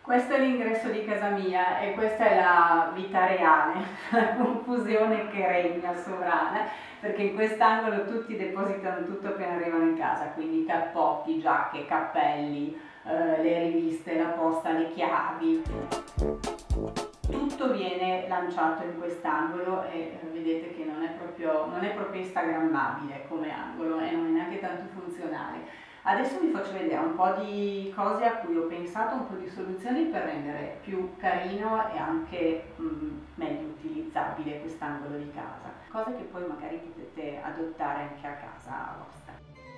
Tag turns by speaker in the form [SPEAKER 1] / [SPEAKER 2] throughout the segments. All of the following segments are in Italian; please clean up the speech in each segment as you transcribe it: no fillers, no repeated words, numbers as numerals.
[SPEAKER 1] Questo è l'ingresso di casa mia e questa è la vita reale, la confusione che regna sovrana, perché in quest'angolo tutti depositano tutto appena arrivano in casa, quindi cappotti, giacche, cappelli, le riviste, la posta, le chiavi. Tutto viene lanciato in quest'angolo e vedete che non è proprio instagrammabile come angolo e non è neanche tanto funzionale. Adesso vi faccio vedere un po' di cose a cui ho pensato, un po' di soluzioni per rendere più carino e anche meglio utilizzabile quest'angolo di casa. Cose che poi magari potete adottare anche a casa vostra.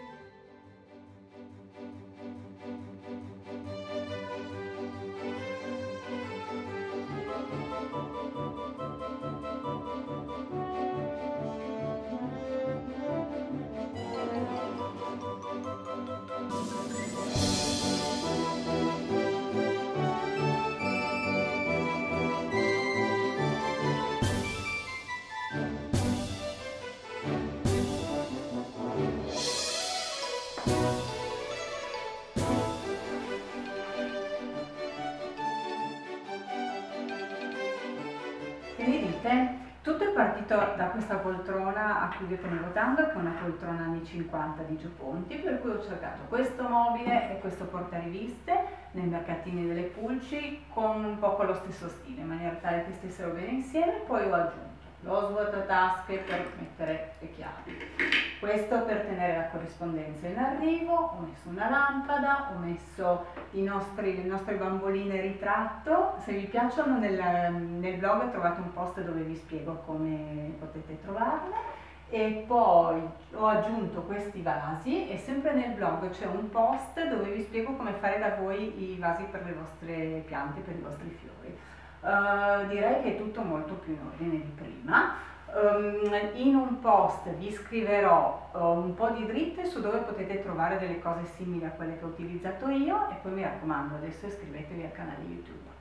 [SPEAKER 1] Che ne dite? Tutto è partito da questa poltrona a cui io tenevo tanto, che è una poltrona anni 50 di Gio Ponti, per cui ho cercato questo mobile e questo portariviste nei mercatini delle pulci con un po' lo stesso stile, in maniera tale che stessero bene insieme. Poi ho aggiunto lo svuotatasche per mettere le chiavi, questo per tenere la corrispondenza in arrivo, ho messo una lampada, ho messo le nostre bamboline ritratto. Se vi piacciono nel blog trovate un post dove vi spiego come potete trovarle, e poi ho aggiunto questi vasi e sempre nel blog c'è un post dove vi spiego come fare da voi i vasi per le vostre piante, per i vostri fiori. Direi che è tutto molto più in ordine di prima. In un post vi scriverò un po' di dritte su dove potete trovare delle cose simili a quelle che ho utilizzato io, e poi mi raccomando, adesso iscrivetevi al canale YouTube.